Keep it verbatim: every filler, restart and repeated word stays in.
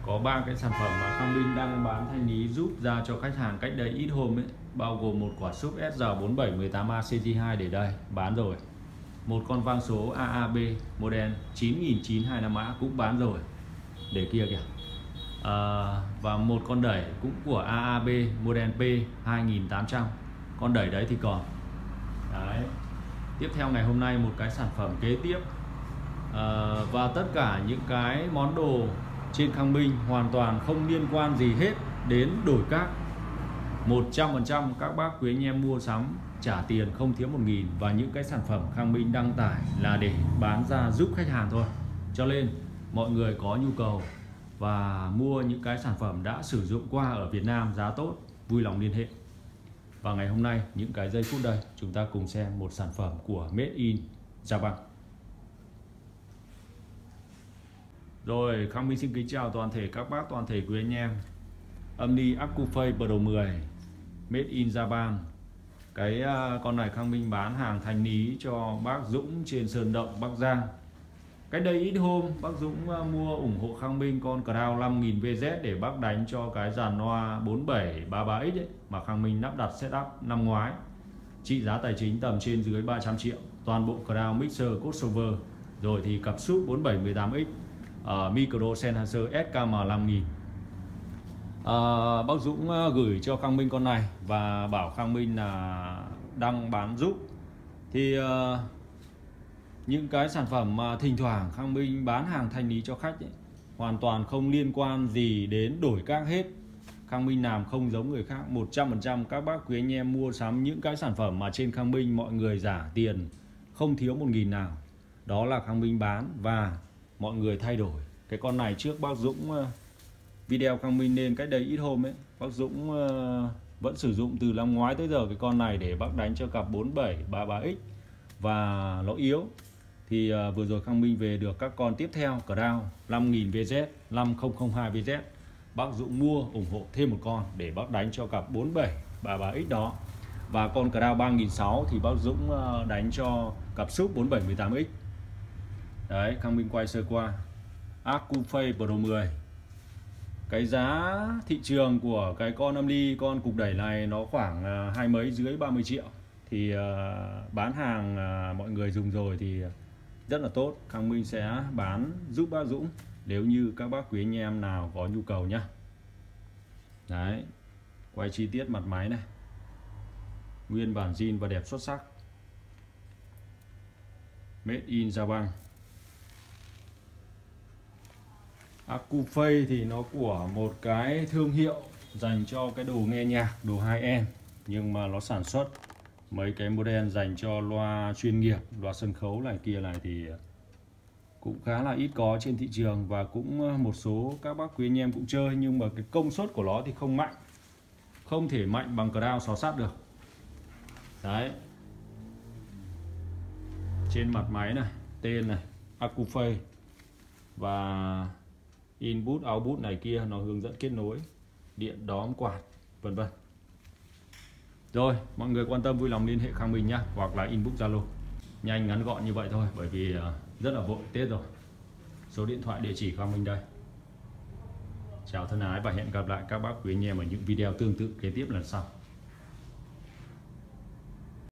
có ba cái sản phẩm mà Khang Minh đang bán thanh lý giúp ra cho khách hàng cách đây ít hôm ấy, bao gồm một quả súp S R bốn bảy một tám A C T hai để đây bán rồi, một con vang số A A B model chín nghìn chín trăm hai mươi lăm mã cũng bán rồi để kia kìa, à, và một con đẩy cũng của A A B model P hai nghìn tám trăm, con đẩy đấy thì còn đấy. Tiếp theo ngày hôm nay một cái sản phẩm kế tiếp, à, và tất cả những cái món đồ trên Khang Minh hoàn toàn không liên quan gì hết đến đổi các. Một trăm phần trăm các bác quý anh em mua sắm trả tiền không thiếu một nghìn, và những cái sản phẩm Khang Minh đăng tải là để bán ra giúp khách hàng thôi. Cho nên mọi người có nhu cầu và mua những cái sản phẩm đã sử dụng qua ở Việt Nam giá tốt, vui lòng liên hệ. Và ngày hôm nay những cái giây phút đây chúng ta cùng xem một sản phẩm của Made in Japan. Rồi, Khang Minh xin kính chào toàn thể các bác, toàn thể quý anh em. Omni Accuphase Pro mười Made in Japan. Cái uh, con này Khang Minh bán hàng thanh lý cho bác Dũng trên Sơn Động, Bắc Giang. Cách đây ít hôm bác Dũng uh, mua ủng hộ Khang Minh con Crown năm nghìn V Z để bác đánh cho cái dàn loa bốn bảy ba ba X ấy, mà Khang Minh lắp đặt setup năm ngoái. Trị giá tài chính tầm trên dưới ba trăm triệu. Toàn bộ Crown mixer crossover. Rồi thì cặp súp bốn bảy một tám X, uh, micro Sennheiser S K M năm nghìn. À, bác Dũng gửi cho Khang Minh con này và bảo Khang Minh là đăng bán giúp. Thì uh, những cái sản phẩm mà thỉnh thoảng Khang Minh bán hàng thanh lý cho khách ấy, hoàn toàn không liên quan gì đến đổi các hết. Khang Minh làm không giống người khác. Một trăm phần trăm các bác quý anh em mua sắm những cái sản phẩm mà trên Khang Minh mọi người giả tiền không thiếu một nghìn nào, đó là Khang Minh bán và mọi người thay đổi. Cái con này trước bác Dũng uh, video Khang Minh lên cách đây ít hôm ấy, bác Dũng uh, vẫn sử dụng từ năm ngoái tới giờ cái con này để bác đánh cho cặp bốn bảy ba ba X và nó yếu. Thì uh, vừa rồi Khang Minh về được các con tiếp theo, Crown năm nghìn V Z, năm không không hai V Z, bác Dũng mua ủng hộ thêm một con để bác đánh cho cặp bốn bảy ba ba X đó. Và con Crown ba nghìn sáu trăm thì bác Dũng uh, đánh cho cặp súp bốn bảy một tám X. Đấy, Khang Minh quay sơ qua Accuphase Pro mười. Cái giá thị trường của cái con âm ly, con cục đẩy này nó khoảng hai mấy, dưới ba mươi triệu. Thì uh, bán hàng uh, mọi người dùng rồi thì rất là tốt. Khang Minh sẽ bán giúp bác Dũng nếu như các bác quý anh em nào có nhu cầu nhá. Đấy, quay chi tiết mặt máy này, nguyên bản zin và đẹp xuất sắc. Made in Japan. Accuphase thì nó của một cái thương hiệu dành cho cái đồ nghe nhạc, đồ high-end, nhưng mà nó sản xuất mấy cái model dành cho loa chuyên nghiệp, loa sân khấu này kia này thì cũng khá là ít có trên thị trường, và cũng một số các bác quý anh em cũng chơi, nhưng mà cái công suất của nó thì không mạnh, không thể mạnh bằng Crown sáu sắt được. Đấy, trên mặt máy này tên này Accuphase, và input output này kia nó hướng dẫn kết nối điện, đóm, quạt, vân vân. Rồi, mọi người quan tâm vui lòng liên hệ Khang Minh nhá, hoặc là inbox Zalo. Nhanh ngắn gọn như vậy thôi, bởi vì rất là vội Tết rồi. Số điện thoại, địa chỉ Khang Minh đây. Chào thân ái và hẹn gặp lại các bác quý anh em ở những video tương tự kế tiếp lần sau.